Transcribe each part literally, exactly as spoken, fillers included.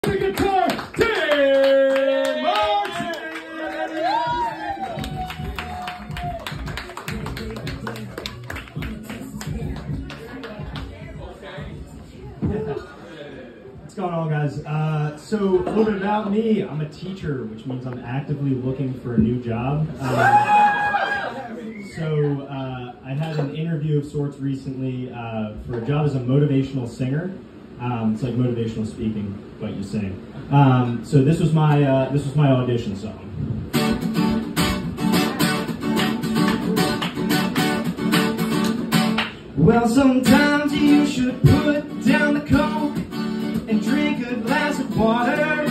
The guitar, Tim Martin! What's going on, guys? Uh, so, a little bit about me. I'm a teacher, which means I'm actively looking for a new job. Uh, so, uh, I had an interview of sorts recently uh, for a job as a motivational singer. Um, it's like motivational speaking, but you sing. Um, so this was my uh, this was my audition song. Well, sometimes you should put down the coke and drink a glass of water.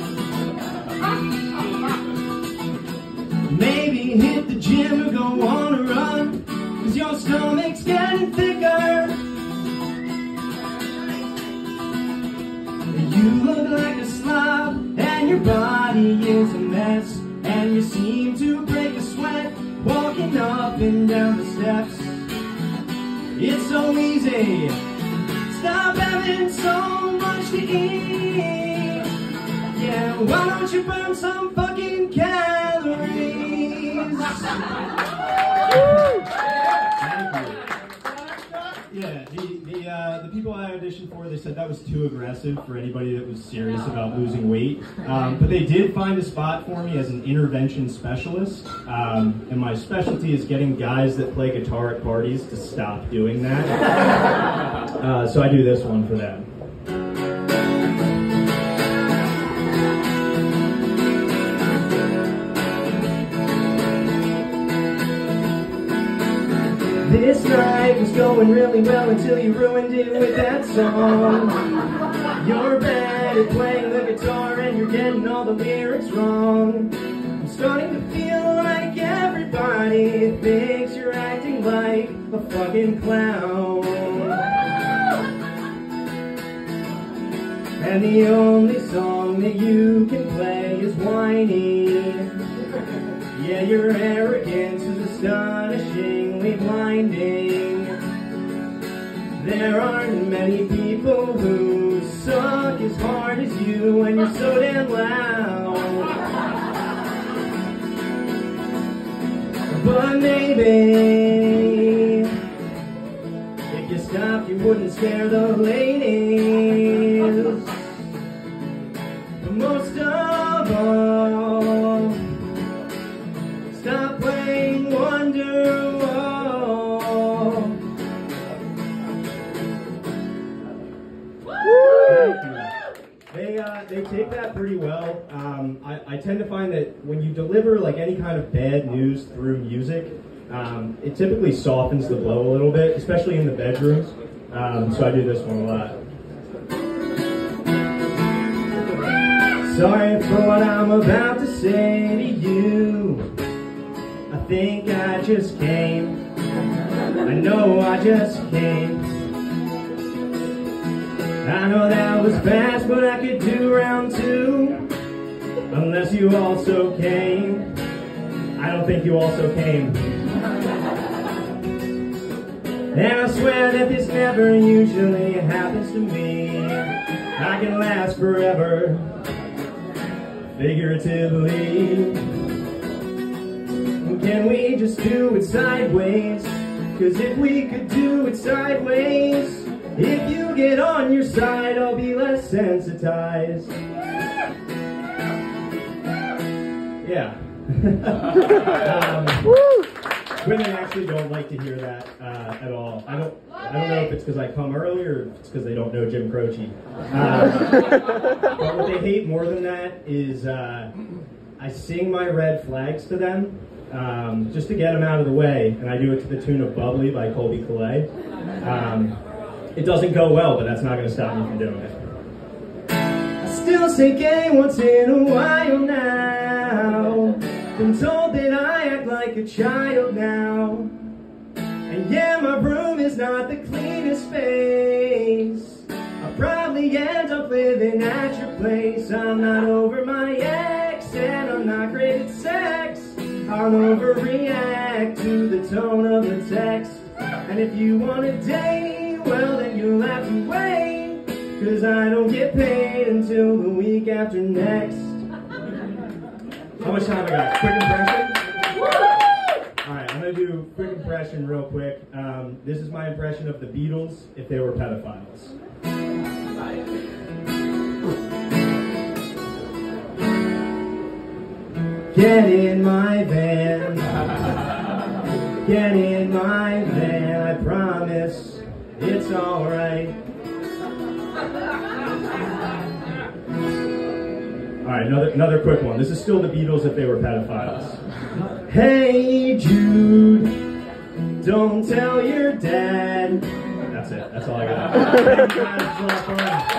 Maybe hit the gym or go on a run, 'cause your stomach's getting thicker. You look like a slob and your body is a mess, and you seem to break a sweat walking up and down the steps. It's so easy. Stop having so much to eat. Yeah, why don't you burn some fucking calories? Thank you. Yeah, the the, uh, the people I auditioned for, they said that was too aggressive for anybody that was serious about losing weight. Um, but they did find a spot for me as an intervention specialist. Um, and my specialty is getting guys that play guitar at parties to stop doing that. Uh, so I do this one for them. This night was going really well until you ruined it with that song. You're bad at playing the guitar and you're getting all the lyrics wrong. I'm starting to feel like everybody thinks you're acting like a fucking clown. And the only song that you can play is whiny. Yeah, your arrogance is astonishingly blinding. There aren't many people who suck as hard as you, and you're so damn loud. But maybe if you stopped, you wouldn't scare the ladies. But most of all, stop playing Wonderwall. They uh, they take that pretty well. Um, I, I tend to find that when you deliver like any kind of bad news through music, um, it typically softens the blow a little bit, especially in the bedrooms. Um, so I do this one a lot. Sorry for what I'm about to say to you. I think I just came. I know I just came. I know that was fast, but I could do round two. Unless you also came. I don't think you also came. And I swear that this never usually happens to me. I can last forever, figuratively. Can we just do it sideways? 'Cause if we could do it sideways, if you get on your side, I'll be less sensitized. Yeah. um, women actually don't like to hear that uh, at all. I don't. I don't know if it's because I come early or if it's because they don't know Jim Croce. Uh, but what they hate more than that is uh, I sing my red flags to them. Um, just to get them out of the way, and I do it to the tune of Bubbly by Colby Calais. Um, it doesn't go well, but that's not going to stop me from doing it. I still say gay once in a while now. Been told that I act like a child now. And yeah, my room is not the cleanest space. I'll probably end up living at your place. I'm not over my ex, and I'm not great at sex. I'll overreact to the tone of the text. And if you want to date, well then you'll have to wait. cause I don't get paid until the week after next. How much time I got? Quick impression? Alright, I'm gonna do quick impression real quick. Um, this is my impression of the Beatles if they were pedophiles. Get in my van. Get in my van, I promise it's alright. Alright, another, another quick one. This is still the Beatles if they were pedophiles. Hey Jude, don't tell your dad. That's it, that's all I got. Thank you guys, it's a lot of fun.